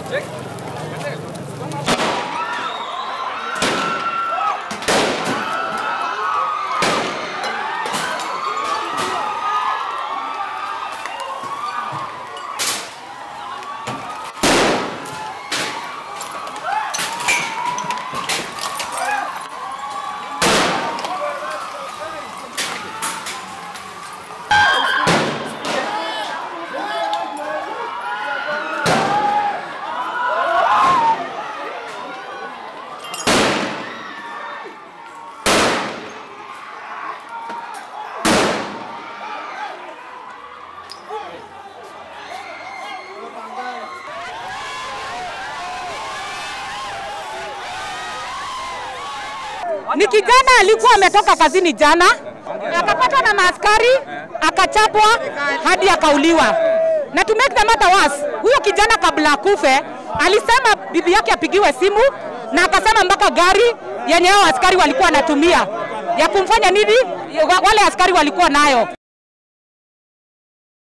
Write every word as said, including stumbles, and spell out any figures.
Ni kijana alikuwa ametoka kazini jana, akapatwa na maaskari, akachapwa hadi akauliwa. Na to make the matter worse, huyo kijana kabla akufe alisema bibi yake apigiwe simu na akasema mpaka gari yenye hao askari walikuwa wanatumia ya kumfanya nini wale askari walikuwa nayo.